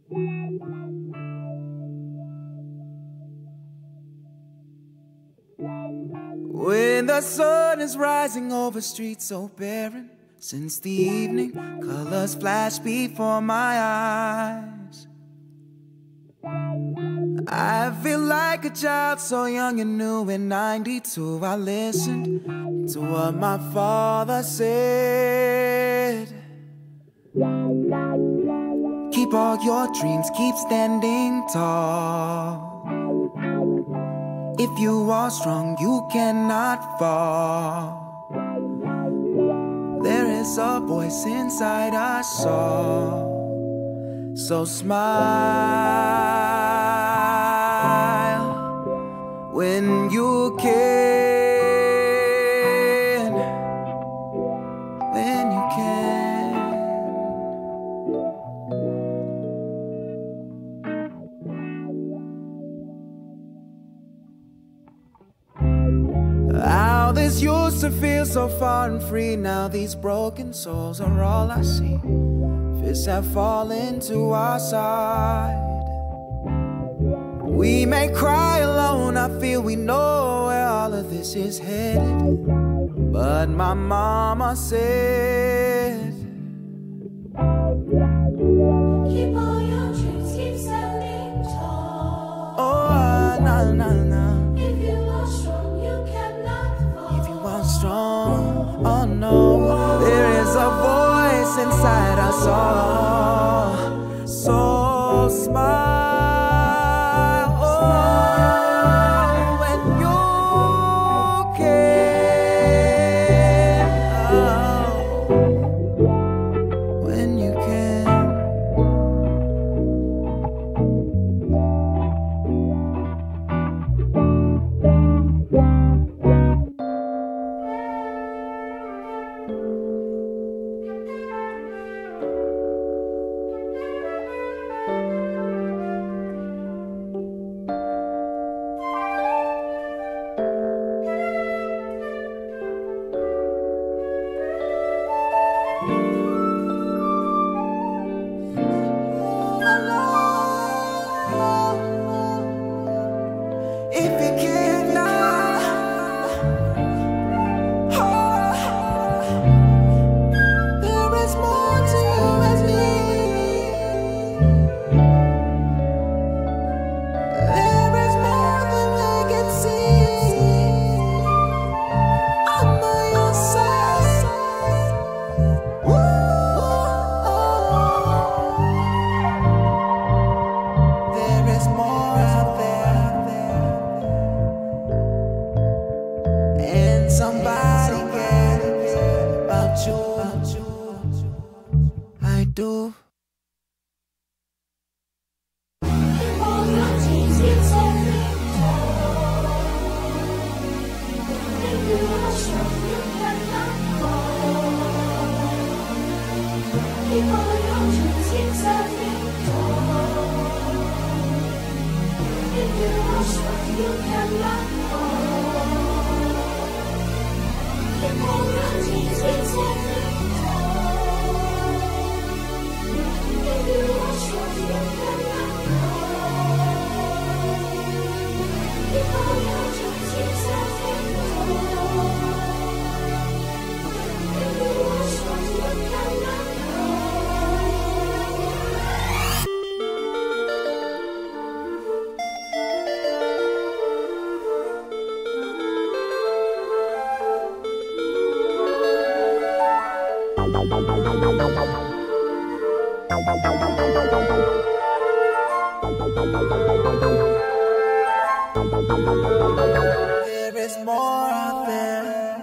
When the sun is rising over streets so barren, since the evening colors flash before my eyes, I feel like a child so young and new. In 92 I listened to what my father said. Keep all your dreams, keep standing tall. If you are strong, you cannot fall. There is a voice inside us all. So smile when you can, when you can. How this used to feel so far and free, now these broken souls are all I see. Fists have fallen to our side. We may cry alone, I feel we know where all of this is headed. But my mama said, keep all your dreams, keep standing tall. oh, nah, nah, nah. If you are strong, you cannot fall. If you are strong, oh no, there is a voice inside us all. So smile, oh, when you can, oh, when you can. If you cannot, there is more to you and me. There is more than we can see. I'm by your side. There is more out there. And somebody cares about you. I do. Keep all your dreams, keep standing tall. If you are strong, you cannot fall. Keep all your dreams, keep standing tall. If you are strong, you cannot fall. Keep all your dreams, keep standing tall. If you are strong, you cannot fall. Keep all your dreams, keep standing tall. If you are strong, you cannot There is more out there.